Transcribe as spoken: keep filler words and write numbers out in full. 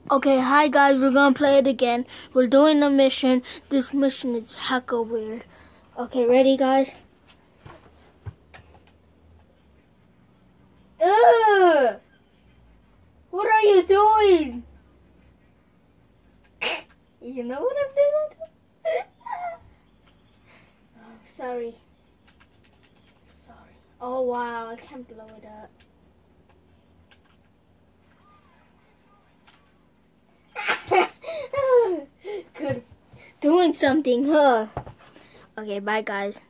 Okay, hi guys, we're gonna play it again. We're doing a mission. This mission is hecka weird. Okay, ready guys? Ugh! What are you doing? You know what I'm doing? Oh, sorry. Sorry. Oh wow, I can't blow it up. Good. Doing something, huh? Okay, bye guys.